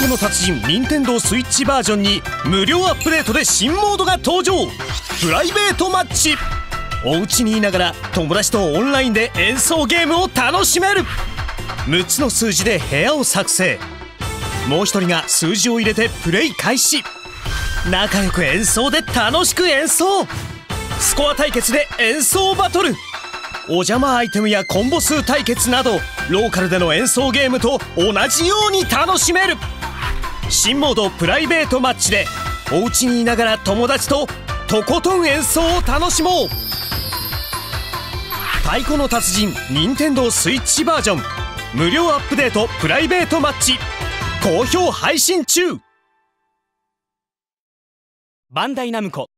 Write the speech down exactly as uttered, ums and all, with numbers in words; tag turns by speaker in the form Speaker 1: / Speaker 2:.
Speaker 1: 鼓の達人ニンテンドースイッチバージョンに無料アップデートで新モードが登場。プライベートマッチ。お家にいながら友達とオンラインで演奏ゲームを楽しめる。むっつの数字で部屋を作成。もう一人が数字を入れてプレイ開始。仲良く演奏で楽しく演奏。スコア対決で演奏バトル。お邪魔アイテムやコンボ数対決などローカルでの演奏ゲームと同じように楽しめる。新モードプライベートマッチでお家にいながら友達ととことん演奏を楽しもう。太鼓の達人ニンテンドースイッチバージョン無料アップデートプライベートマッチ好評配信中。
Speaker 2: バンダイナムコ